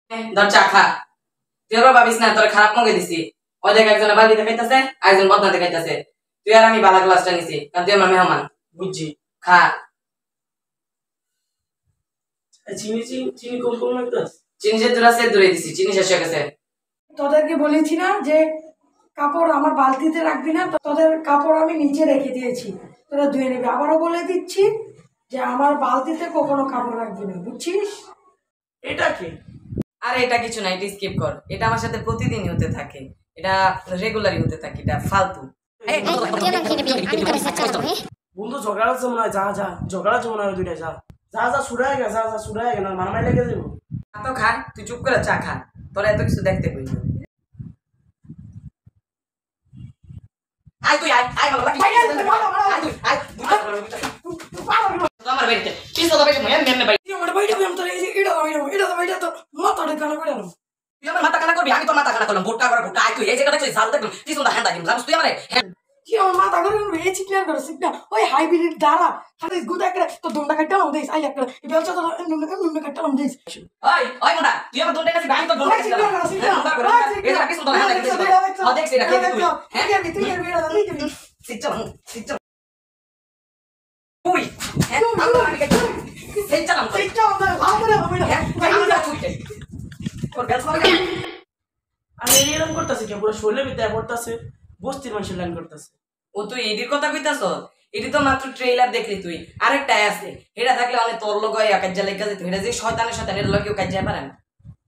ধর চা খা। তুই আবার ভাবিস না তোর খারাপ মগে দিছি। ওই দেখ একজনে বালতিতে খাইতেছে, একজন বদনাতে খাইতেছে। তুই আর আমি বালা গ্লাসটা নিছি, কারণ তুই আমার মেহমান। বুঝছি। খা। চিনি চিনি চিনি কম কম লাগতেছে। চিনি যে দূর আছে দূরে দিছি, চিনি শেষ হয়ে গেছে। তোদেরকে বলেছি না যে কাপড় আমার বালতিতে রাখবি না, তোদের কাপড় আমি নিচে রেখে দিয়েছি, তোরা ধুয়ে নেবে। আবারও বলে দিচ্ছি যে আমার বালতিতে কখনো কাপড় রাখবি না, বুঝছিস? এটা কি? আর এটা কিছু না, এটা স্কিপ কর। এটা আমার সাথে প্রতিদিনই হতে থাকে, এটা রেগুলারই হতে থাকে, এটা ফালতু। বন্ধু ঝগড়া হচ্ছে মনে হয়, যা যা ঝগড়া হচ্ছে মনে হয় দুইটা, যা যা যা শুরাই গে, যা যা শুরাই গে, না মারামারি লেগে যাবো। তো খা, তুই চুপ করে চা খা, তোরা এত কিছু দেখতে কই না। আয় তুই আয়, আয় ভালো লাগি। আয় তুই আয়, আমার বাড়িতে কিছু তো বেশি মনে মেমে বাড়ি। তুই আমার বাইরে আমি তোর এই যে এটা তো মাথাটা কানা করে আনো। তুই আমার মাথা কানা করবি, আমি তোর মাথা কানা করলাম। ভোটকা করে ভোটকা। আয় তুই এই জায়গাটা দেখছিস, জাল দেখলাম কি সুন্দর হ্যান্ড দিম, জানিস তুই আমারে তুই আমার মাথা করে এই চিকনা করে সিকনা ওই হাইব্রিড দ্বারা খালি গুদা করে তো দন্ডা কাটলাম দেইস, আই একটা এই ব্যবসা তো এমনি কাটলাম দেইস। ওই ওই মোটা তুই আমার দন্ডা কাছে আমি তো দন্ডা কাছে এই জায়গা কি সুন্দর হ্যান্ড দিম। ও দেখছিস এটা কি তুই হ্যাঁ তুই এর বেড়া দালি দিবি সিচ্চা উই হ্যাঁ আমি সিচ্চা নাম কই সিকটা আমরা ভালো করে হবে না। আমি না তুই তোর বেলস মারা গেল। আমি এরকম করতেছি কে, পুরো শরীরে বিদ্যা পড়তেছে, বস্তির মানুষের লাইন করতেছে। ও তুই এডির কথা কইতাছ? এডি তো মাত্র ট্রেইলার দেখলি তুই, আরেকটা আছে এটা থাকলে অনেক তোর লোক হয় কাজ্জা লেগা যেত। এটা যে শয়তানের শয়তান, এর লোকেও কাজ্জা পারে না।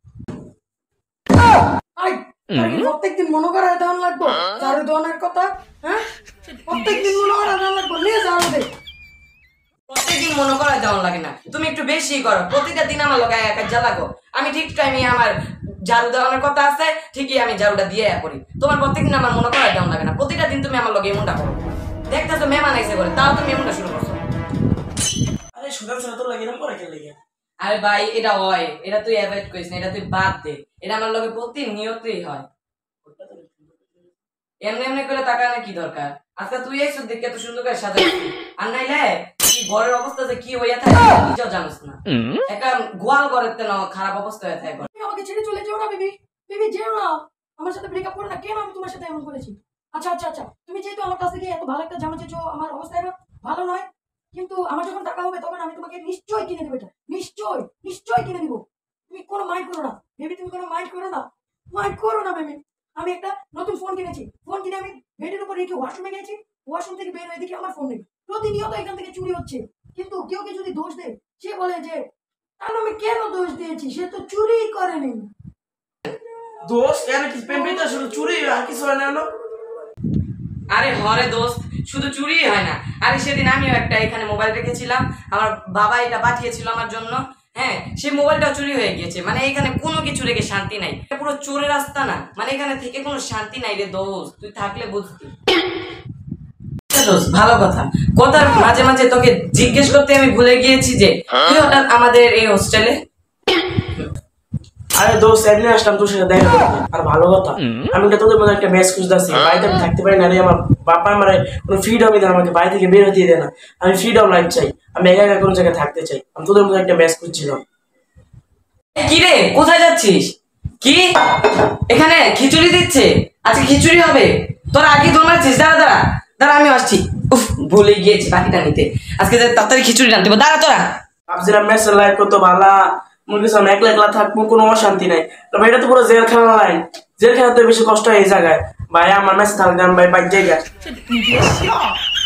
আই প্রত্যেকদিন মনে করে দেওয়ান লাগবো ঝাড়ু দেওয়ানোর কথা, হ্যাঁ প্রত্যেকদিন মনে করে দেওয়ান লাগবো, নিয়ে ঝাড়ু দে। প্রত্যেকদিন মনে করা যাওয়া লাগে না, তুমি একটু বেশি করো। প্রতিটা দিন আমার লোক কাজ্জা লাগো। আমি ঠিক টাইমে আমার ঝাড়ু দেওয়ানোর কথা আছে, ঠিকই আমি ঝাড়ুটা দিয়ে করি। তোমার প্রত্যেকদিন আমার মনে করা যাওয়া লাগে না, প্রতিটা দিন তুমি আমার লোক এমনটা করো। দেখতেছো মেহমান আইসে করে, তাও তুমি এমনটা শুরু করছো। আরে সুদান ছাড়া তোর লাগে এরকম করে কে লাগে? আরে ভাই এটা হয়, এটা তুই অ্যাভয়েড করিস না, এটা তুই বাদ দে। এটা আমার লোকে প্রতিনিয়তই হয়। এমনি এমনি করে তাকানো কি দরকার? আজকে তুই এই সব দেখে এত সুন্দর করে সাজাইছিস, আর নাইলে কি ঘরের অবস্থা যে কি হইয়া থাকে নিজেও জানিস না। একটা গোয়াল ঘরের তেন খারাপ অবস্থা হয়ে থাকে। তুমি আমাকে ছেড়ে চলে যেও না বেবি, বেবি যেও না, আমার সাথে ব্রেকআপ করো না। কেন আমি তোমার সাথে এমন করেছি? আচ্ছা আচ্ছা আচ্ছা, তুমি যেহেতু আমার কাছ থেকে এত ভালো একটা জামা চেয়েছো, আমার অবস্থা এখন ভালো নয়, কিন্তু আমার যখন টাকা হবে তখন আমি তোমাকে নিশ্চয়ই কিনে দেবো। এটা নিশ্চয়ই নিশ্চয়ই কিনে দিব। তুমি কোনো মাইন্ড করো না বেবি, তুমি কোনো মাইন্ড করো না, মাইন্ড করো না বেবি। আমি একটা নতুন ফোন কিনেছি, ফোন কিনে আমি বেডের উপর রেখে ওয়াশরুমে গেছি, ওয়াশরুম থেকে বের হয়ে দেখি আমার ফোন নেই। প্রতিনিয়ত এখান থেকে চুরি হচ্ছে, কিন্তু কেউ কে যদি দোষ দেয় সে বলে যে তাহলে আমি কেন দোষ দিয়েছি, সে তো চুরি করেনি। দোষ এর কি পেম্পিটা শুধু চুরি আর কিছু হয় না? আরে হরে দোস্ত, শুধু চুরি হয় না। আরে সেদিন আমিও একটা এখানে মোবাইল রেখেছিলাম, আমার বাবা এটা পাঠিয়েছিল আমার জন্য। হ্যাঁ, সেই মোবাইলটাও চুরি হয়ে গিয়েছে। মানে এখানে কোনো কিছু রেখে শান্তি নাই, এটা পুরো চোরের রাস্তা না। মানে এখানে থেকে কোনো শান্তি নাই রে দোস্ত, তুই থাকলে বুঝতি। দোস্ত ভালো কথা, কথার মাঝে মাঝে তোকে জিজ্ঞেস করতে আমি ভুলে গিয়েছি যে তুই হঠাৎ আমাদের এই হোস্টেলে। আরে দোস্ত এমনি আসলাম তোর সাথে দেখা করতে। আর ভালো কথা, আমি তো তোদের মধ্যে একটা ম্যাচ খুঁজতেছি। বাড়িতে আমি থাকতে পারি না রে, আমার বাবা আমার কোনো ফ্রিডমই দেয়, আমাকে বাড়ি থেকে বের হতে দেয় না। আমি ফ্রিডম লাইফ চাই, আমি একা একা কোনো জায়গায় থাকতে চাই। আমি তোদের মধ্যে একটা ম্যাচ খুঁজছিলাম। কি রে, কোথায় যাচ্ছিস? কি এখানে খিচুড়ি দিচ্ছে? আজকে খিচুড়ি হবে? তোর আগে দৌড়াচ্ছিস? দাঁড়া দাঁড়া দাঁড়া, আমি আসছি। উফ, ভুলে গিয়েছি বাকিটা নিতে। আজকে তাড়াতাড়ি খিচুড়ি রাঁধতে হবে, দাঁড়া তোরা। ভাবছিলাম ম্যাচের লাইফ কত ভালো, মনে করছিলাম একলা একলা থাকবো, কোনো অশান্তি নাই। তবে এটা তো পুরো জেলখানা লাইন, জেলখানাতে বেশি কষ্ট হয় এই জায়গায়। ভাই আমার ম্যাচ থাকতাম ভাই বাইক জায়গা।